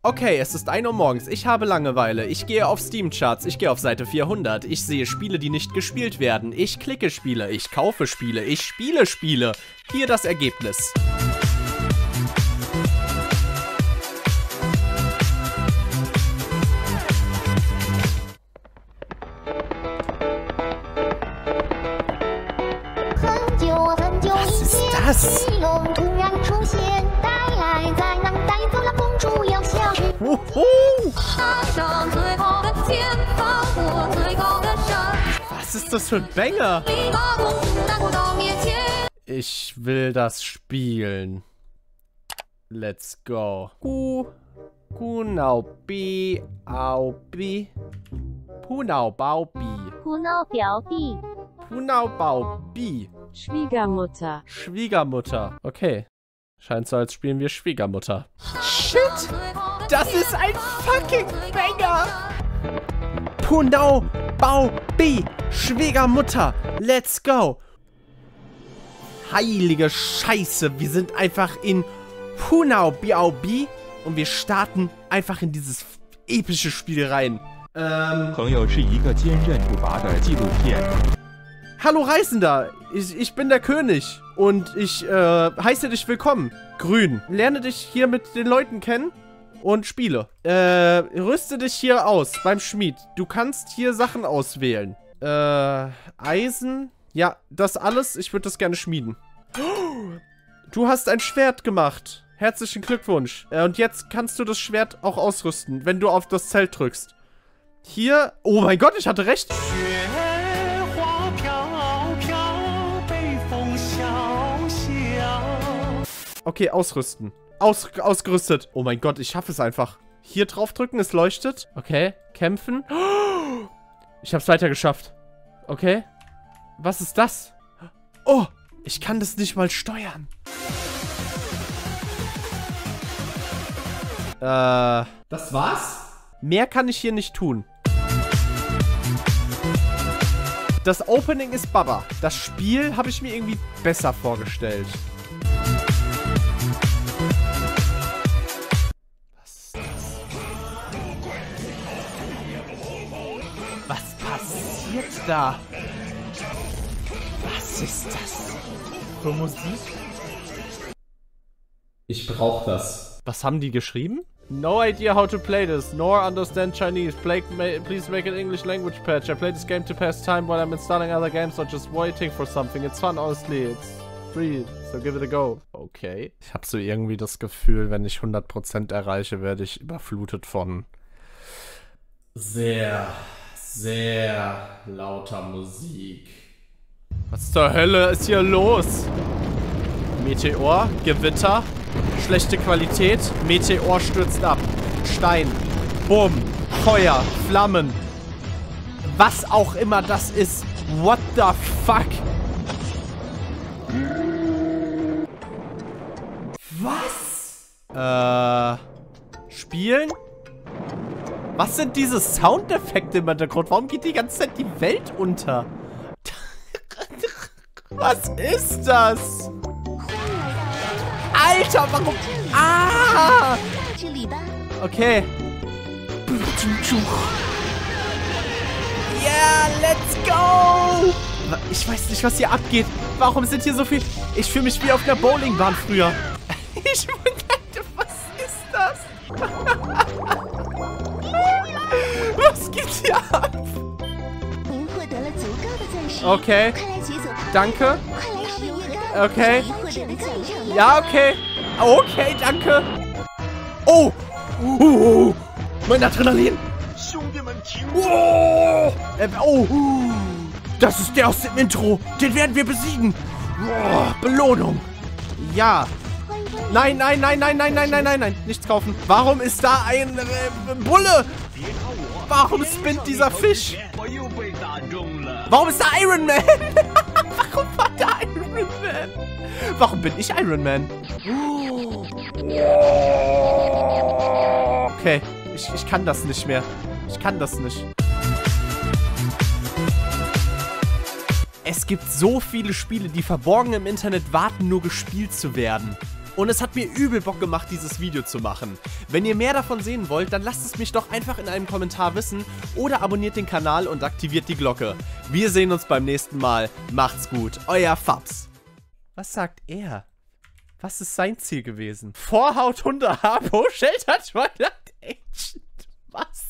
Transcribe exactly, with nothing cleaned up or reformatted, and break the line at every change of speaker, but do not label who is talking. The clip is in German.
Okay, es ist ein Uhr morgens. Ich habe Langeweile. Ich gehe auf Steam-Charts. Ich gehe auf Seite vierhundert. Ich sehe Spiele, die nicht gespielt werden. Ich klicke Spiele. Ich kaufe Spiele. Ich spiele Spiele. Hier das Ergebnis. Was ist das? Wuhu. Was ist das für ein Banger? Ich will das spielen. Let's go. Gu, Gunau Bi, Au Bi, Punau Bau Bi.
Punau Biao Bi.
Punau Bau Bi.
Schwiegermutter.
Schwiegermutter. Okay. Scheint so, als spielen wir Schwiegermutter. Shit! Das ist ein fucking Banger! Punau Bau Bi. Schwiegermutter. Let's go. Heilige Scheiße. Wir sind einfach in Punau Biao Bi und wir starten einfach in dieses epische Spiel rein. Ähm... Hallo Reisender, ich, ich bin der König und ich äh, heiße dich willkommen. Grün. Lerne dich hier mit den Leuten kennen und spiele. Äh, rüste dich hier aus beim Schmied. Du kannst hier Sachen auswählen. Äh, Eisen. Ja, das alles. Ich würde das gerne schmieden. Du hast ein Schwert gemacht. Herzlichen Glückwunsch. Äh, und jetzt kannst du das Schwert auch ausrüsten, wenn du auf das Zelt drückst. Hier. Oh mein Gott, ich hatte recht. Okay, ausrüsten. Aus, ausgerüstet. Oh mein Gott, ich schaffe es einfach. Hier draufdrücken, es leuchtet. Okay, kämpfen. Ich habe es weiter geschafft. Okay. Was ist das? Oh, ich kann das nicht mal steuern. Äh, das war's? Mehr kann ich hier nicht tun. Das Opening ist Baba. Das Spiel habe ich mir irgendwie besser vorgestellt. Was passiert da? Was ist das für Musik? Ich brauche das. Was haben die geschrieben? No idea how to play this, nor understand Chinese. Play, ma please make an English language patch. I play this game to pass time while I'm installing other games or just waiting for something. It's fun, honestly. It's free, so give it a go. Okay. Ich habe so irgendwie das Gefühl, wenn ich hundert Prozent erreiche, werde ich überflutet von sehr, sehr lauter Musik. Was zur Hölle ist hier los? Meteor, Gewitter, schlechte Qualität, Meteor stürzt ab, Stein, Bumm, Feuer, Flammen, was auch immer das ist. What the fuck? Was? Äh, spielen? Was sind diese Soundeffekte im Hintergrund? Warum geht die ganze Zeit die Welt unter? Was ist das? Alter, warum? Ah! Okay. Yeah, let's go! Ich weiß nicht, was hier abgeht. Warum sind hier so viel... Ich fühle mich wie auf einer Bowlingbahn früher. Ich dachte, was ist das? Was geht hier ab? Okay. Danke. Okay. Ja, okay. Okay, danke. Oh. Uh, mein Adrenalin. Oh. Äh, oh. Das ist der aus dem Intro. Den werden wir besiegen. Oh, Belohnung. Ja. Nein, nein, nein, nein, nein, nein, nein, nein, nein. Nichts kaufen. Warum ist da ein äh, Bulle? Warum spinnt dieser Fisch? Warum ist da Iron Man? Warum war da Iron Man? Warum bin ich Iron Man? Okay, ich, ich kann das nicht mehr. Ich kann das nicht. Es gibt so viele Spiele, die verborgen im Internet warten, nur gespielt zu werden. Und es hat mir übel Bock gemacht, dieses Video zu machen. Wenn ihr mehr davon sehen wollt, dann lasst es mich doch einfach in einem Kommentar wissen oder abonniert den Kanal und aktiviert die Glocke. Wir sehen uns beim nächsten Mal. Macht's gut, euer Fabs. Was sagt er? Was ist sein Ziel gewesen? Vorhaut Hunde Harpo, Shelter Twilight Agent. Was?